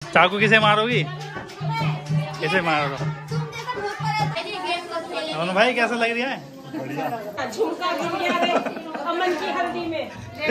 चाकू किसे मारोगी? किसे मारो? अमन भाई कैसा लग रहा है? झुमका गिर गया रे अमन की हल्दी में।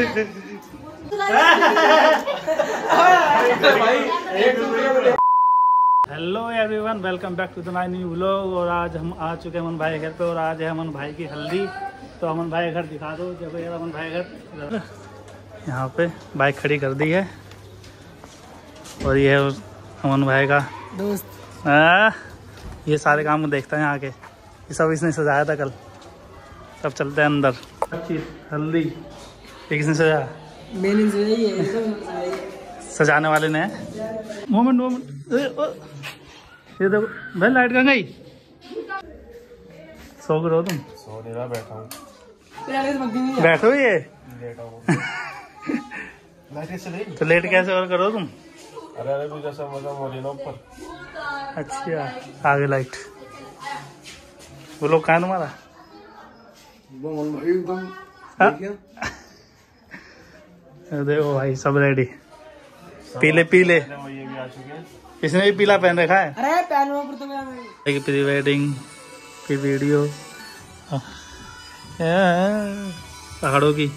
Hello everyone, welcome back to the my new vlog. और आज हम आ चुके हैं अमन भाई के घर पे और आज है अमन भाई की हल्दी। तो अमन भाई घर दिखा दो। जब यार अमन भाई घर यहाँ पे बाइक खड़ी कर दी है और ये है अमन भाई का दोस्त। ये सारे काम देखता है यहाँ के, ये सब इसने सजाया था कल। सब चलते हैं अंदर। हल्दी ये किसने सजाया? मैंने सजाई है। सजाने वाले ने। मोमेंट ये देखो भाई, लाइट कहाँ गई? सो के रहो तुम? सो नहीं रहा, बैठा हूँ। बैठो ये लाइट चले तो लेट कैसे और करो तुम? अरे अरे तू जैसा मजा मोड़ी ना ऊपर। अच्छा आगे लाइट। वो लोग कहाँ तुम्हारा? देखो भाई सब रेडी, पीले पीले। ये भी आ चुके हैं। इसने भी पीला पहन रखा है। अरे पहलुओं पर तो मेरा प्री वेडिंग की वीडियो पहाड़ों की।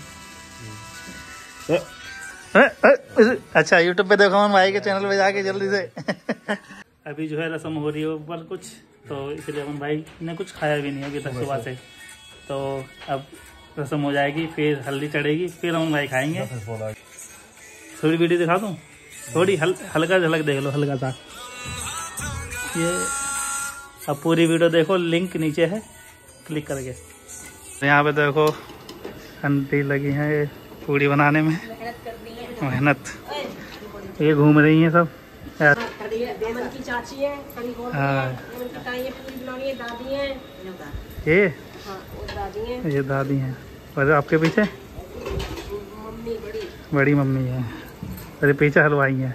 अच्छा यूट्यूब पे देखो अमन भाई के चैनल पे जाके जल्दी से। अभी जो है रस्म हो रही है ऊपर कुछ, तो इसलिए अमन भाई ने कुछ खाया भी नहीं अभी तक सुबह से। तो अब रस्म हो जाएगी, फिर हल्दी चढ़ेगी, फिर अमन भाई खाएंगे। थोड़ी वीडियो दिखा दूँ? थोड़ी हल्का झलक देख लो, हल्का सा। ये अब पूरी वीडियो देखो, लिंक नीचे है, क्लिक करके। यहाँ पे देखो आंटी लगी हैं ये पूरी बनाने में, मेहनत। ये घूम रही हैं सब। अमन की चाची है, हाँ पूरी बनानी है। दादी है ये, हाँ, वो दादी है। ये दादी हैं। और आपके पीछे मम्मी बड़ी मम्मी है। अरे पीछे हलवाई है।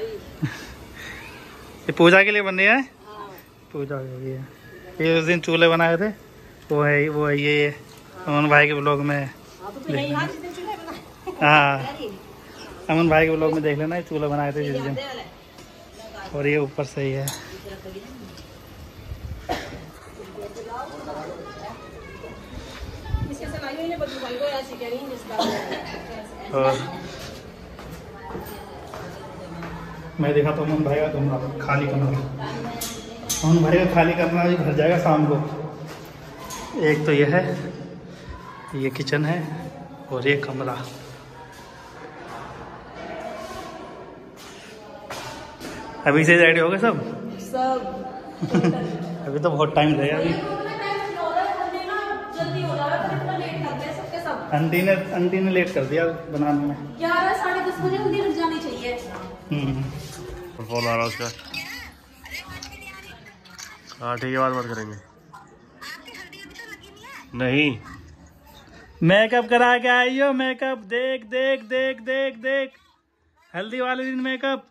ये पूजा के लिए बन रही है। पूजा हो गई है। ये उस दिन चूल्हे बनाए थे, वो है ये अमन भाई के ब्लॉग में। हाँ अमन भाई के ब्लॉग में देख लेना, ये चूल्हा बनाए थे जिस दिन। और ये ऊपर से ही है। और मैं देखा तो अमन भाई का कमरा खाली कमरा, अमन भाई का खाली करना भी भर जाएगा शाम को। एक तो ये है, ये किचन है और ये कमरा। अभी से रेडी हो गए सब? अभी तो बहुत टाइम लगेगा। अभी आंटी ने लेट कर दिया बनाने में। 11 साढ़े 10 बजे हल्दी लग जानी चाहिए। फोन आ रहा उसका। हाँ ठीक है, बात करेंगे। नहीं मेकअप करा के आई हो? मेकअप देख देख देख देख देख, हल्दी वाले दिन मेकअप।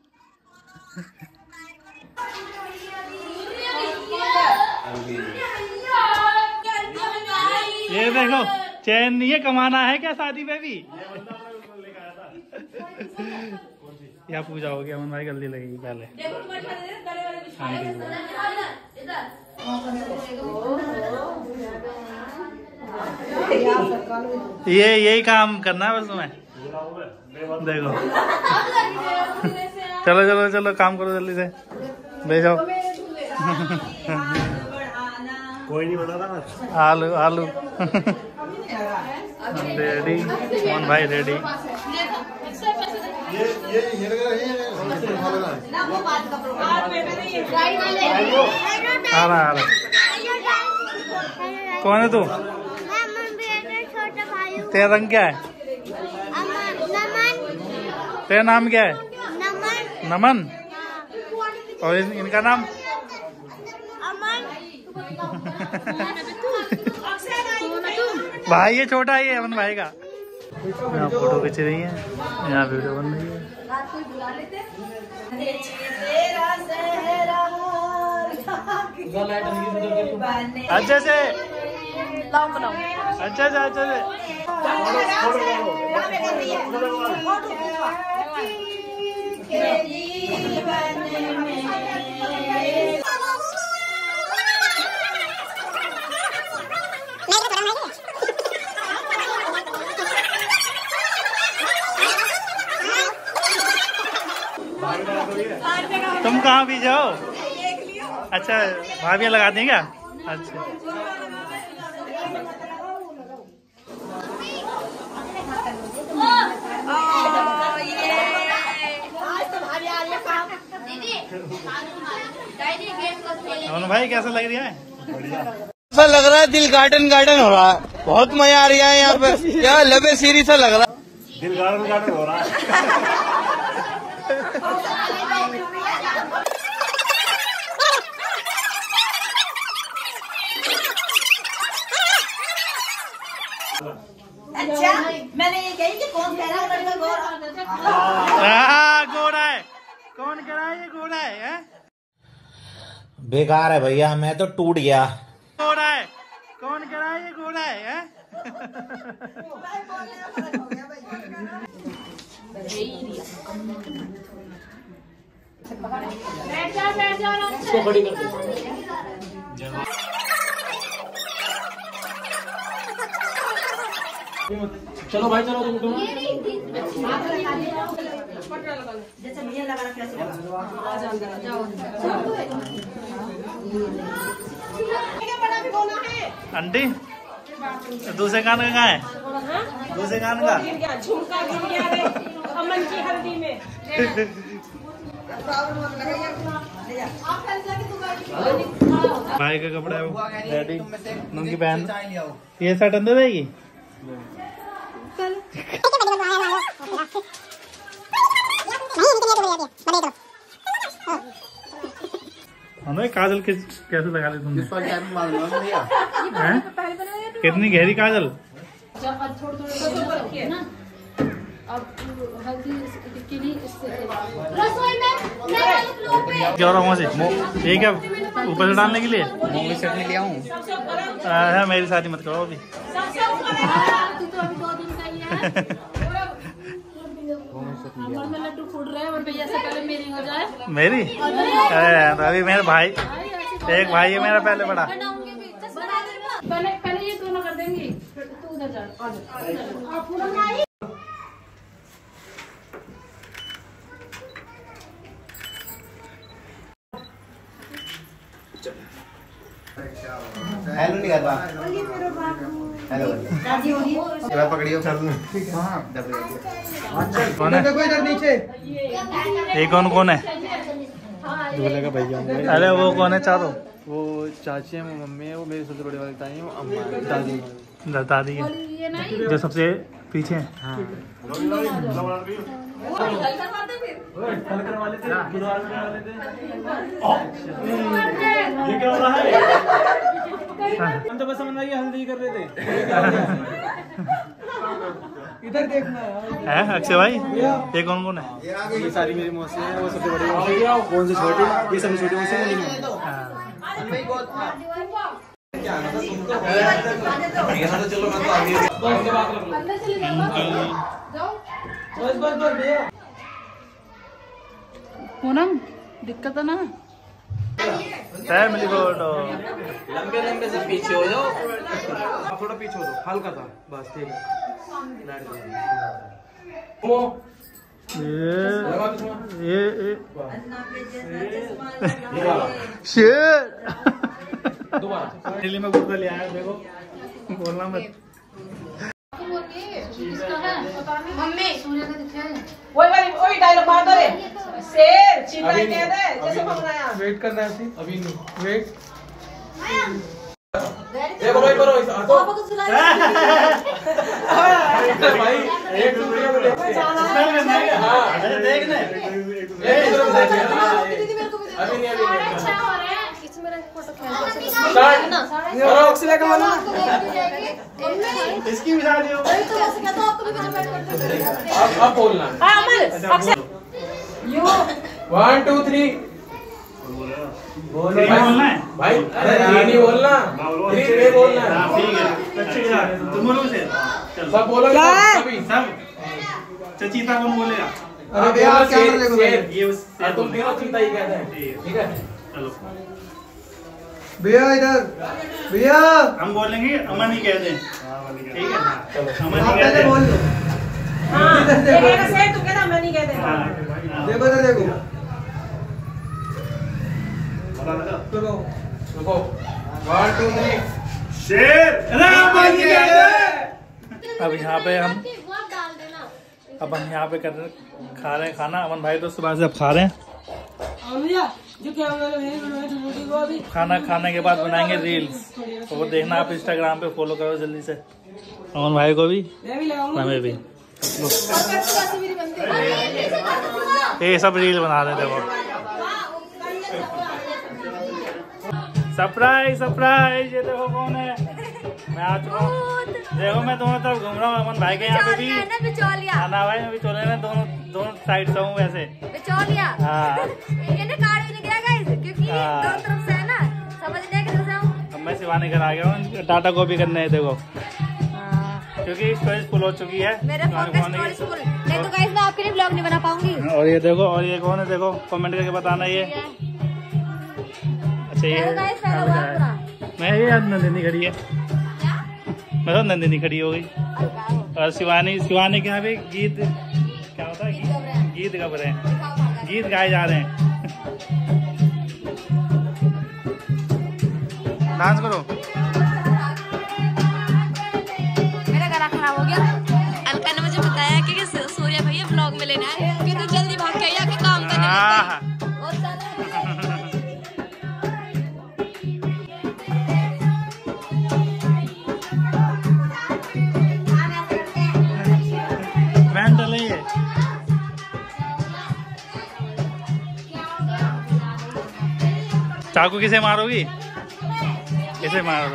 ये देखो, चैन नहीं है, कमाना है क्या शादी में भी? यहाँ पूजा हो गया, अमन भाई जल्दी लगेगी पहले। ये यही काम करना है बस तुम्हें। देखो चलो चलो चलो काम करो जल्दी से, भेजो। कोई नहीं बना रहा। आलू आलू रेडी, अमन भाई रेडी। आ रहा कौन है तू? तेरा रंग क्या है? तेरा नाम क्या है? नमन। और इनका नाम? भाई ये छोटा ही है अमन भाई का। यहाँ फोटो खींच रही है, यहाँ वीडियो बन रही है। अच्छे से अच्छे से अच्छे से। तुम कहाँ भी जाओ? अच्छा भाभियाँ लगा दी क्या? अच्छा भाई कैसा लग रहा है? ऐसा लग रहा है दिल गार्डन गार्डन हो रहा है। बहुत मजा आ रहा है यहाँ पे। क्या लबे सीरी सा लग रहा है। दिल गार्डन गार्डन हो रहा है। अच्छा मैंने ये कही कि कौन कह रहा है लड़का गोरा? गोरा है। कौन कह रहा है ये गोरा है? बेकार है भैया, मैं तो टूट गया। गोरा है। कौन कह रहा है ये गोरा है? बैठ जाओ इसको खड़ी कर दो। चलो भाई चलो तुम जैसे भैया लगा रहा कैसे आंटी दूसरे कान का कहाँ है? दूसरे कान का झुमका गिर गया रे अमन की हल्दी में। भाई का कपड़ा है वो डैडी उनकी बहन। ये शर्ट अंदर रहेगी। काजल कैसे लगा ली तुमने? कितनी गहरी काजल? क्या रहा से ये क्या ऊपर से डालने के लिए? मूवी चटनी ले आऊँ? मेरी शादी मत करो अभी। लड्डू फूट रहे हैं और भैया से पहले मेरी हो जाए। मेरी? अभी मेरे भाई एक भाई है मेरा पहले बड़ा। पहले ये दोनों कर देंगी फिर तू उधर जा। हेलो नहीं कर रहा। हेलो पकड़ियो कौन है? कोई इधर नीचे। ये कौन है? दूल्हे का भैया। अरे वो कौन है चारों? वो चाची है, वो मम्मी है, वो मेरी सबसे बड़ी वाली ताई है, वो अम्मा है, दादी दादी है जो सबसे पीछे है। हाँ। हम तो बस समझ हल्दी कर रहे थे। इधर देखना है अक्षय भाई। ये कौन है? ये सारी मेरी मौसी है, वो सबसे बड़ी मौसी है, कौन सी छोटी, ये सबसे छोटी मौसी है। पूनम दिक्कत है ना? Family photo. लंबे लंबे से पीछे हो जाओ, थोड़ा पीछे हो जाओ, हल्का था बस। ठीक है ये शेर दोबारा दिल्ली में गुड़का ले आया। देखो बोलना मत। मम्मी वही डायलॉग मार दो रे। शेर चिल्ला कह दे जैसे मंगाया। वेट करना है अभी नहीं। वेट देखो भाई करो भाई एक दूसरे को देखने अभी नहीं अच्छा हो रहा है इसमें फोटो स्टार्ट करो। अक्षय का बोलना इसकी भी शादी हो गई तो आप बोलना। अमन 1 2 3 बोलना है भाई। अरे नहीं बोलना, 3 पे बोलना। ठीक है अच्छा तुम बोलो से सब बोलो सभी सब। चचीता कौन बोलेगा? अरे भैया कैमरा देखो ये तुम तीनों चीता ही कहते हैं। ठीक है चलो भैया इधर। भैया हम बोलेंगे अमन ही कहते हैं। ठीक है अमन ही आप कहते पहले बोल हैं। दो। हां ये कह रहा शेर तू कह रहा मैं नहीं कहते। हाँ देखो तो देखो रुको 1 2 3 शेर अब यहाँ पे हम यहाँ पे खा रहे हैं खाना। अमन भाई तो सुबह से अब खा रहे हैं। खाना खाने के बाद बनाएंगे रील्स, तो वो देखना आप इंस्टाग्राम पे फॉलो करो जल्दी से। अमन भाई को भी, हमें भी। ये सब रील बना रहे थे वो। सरप्राइज सरप्राइज, ये देखो कौन है। मैं आ चुका हूँ। देखो मैं दोनों तरफ घूम रहा हूँ। अमन भाई के यहाँ पे भी खाना भाई मैं बिचौलिया में दोनों साइड से हूँ वैसे। हाँ क्योंकि दोनों तरफ से है ना, समझने के लिए हूँ। अब मैं शिवानी घर आ गया हूँ। टाटा कॉपी करने है देखो, क्योंकि स्टोरेज फुल हो चुकी है। मेरे फोन पे स्टोरेज फुल नहीं तो गाइस मैं आपके लिए ब्लॉग नहीं बना पाऊंगी। और ये देखो, और ये कौन है देखो, कमेंट करके बताना। ये अच्छा ये मैं ये नंदिनी खड़ी है। मैं तो नंदिनी खड़ी हो गई। और शिवानी के यहाँ भी गीत क्या होता है, गीत गा रहे हैं, गीत गाए जा रहे हैं। डांस करो। मेरा गला खराब हो गया। अलका ने मुझे बताया कि सूर्या भैया ब्लॉग में लेना है, क्योंकि जल्दी भाग के आके काम करने चाकू किसे मारोगी? किसे मारो?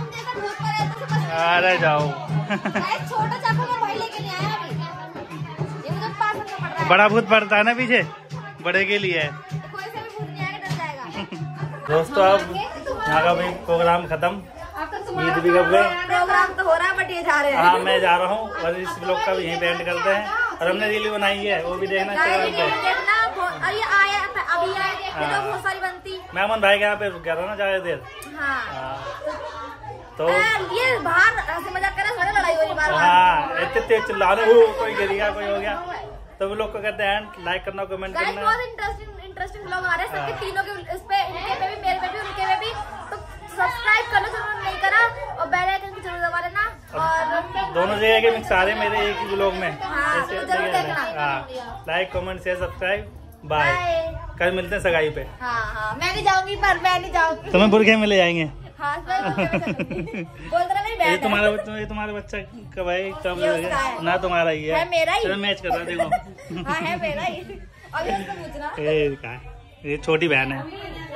अरे जाओ। छोटा चाकू मेरा भाई लेके नहीं आया अभी। ये मुझे पास में पड़ रहा है। बड़ा भूत पड़ता है ना पीछे, बड़े के लिए है। कोई से भी भूत नहीं आएगा, डर जाएगा। दोस्तों अब यहाँ का भी प्रोग्राम खत्म, ईद भी कब गए। प्रोग्राम तो हो रहा है बट ये जा रहे हैं। हाँ मैं जा रहा हूँ, और इस ब्लॉग का भी यहीं पे एंड करते हैं। और हमने रील बनाई है, वो भी देखना देखना। ये आया अभी आया, ये तो बहुत सारी बनती। मैं अमन भाई के यहाँ पे रुक गया था ना ज्यादा देर। हाँ तो ये बाहर हंसी मजाक कर रहे, लड़ाई हो रही बार। हाँ इतने तेज चिल्लाने, कोई गिर गया कोई हो गया। तो वो लोग को कहते हैं लाइक करना, कमेंट करना। बहुत इंटरेस्टिंग ब्लॉग आ रहे हैं सबके, तीनों के इस पे, इनके पे भी, मेरे पे भी, उनके पे भी। तो सब्सक्राइब करना जरूर नहीं करा, और बेल आइकन की जरूर दबा देना। और दोनों जगह के मिक्स आ रहे मेरे एक ही ब्लॉग में। हाँ, तो जरूर देखना। Like comment share subscribe. Bye. कल मिलते हैं सगाई पे। हाँ मैं नहीं जाऊंगी, पर मैं नहीं जाऊंगी। तुम्हें बुरखे में ले जाएंगे। हाँ बोल रहा नहीं। ये तुम्हारा बच्चा कब है, कब ना तुम्हारा ही है। मेरा ही मैच कर रहा देखो। हाँ है मेरा ही। अभी उसको पूछना। ये छोटी बहन है।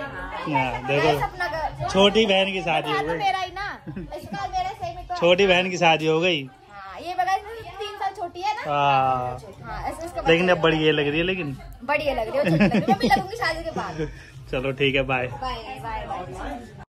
देखो छोटी बहन की शादी हो गई। मेरा ही ना, इसका मेरा सही में तो। छोटी बहन की शादी हो गई। ये बगैर 3 साल छोटी है ना। हाँ लेकिन अब बड़ी ये लग रही है, लेकिन बढ़िया लग रही है। मैं भी लगूंगी शादी के बाद। चलो ठीक है, बाय बाय बाय बाय।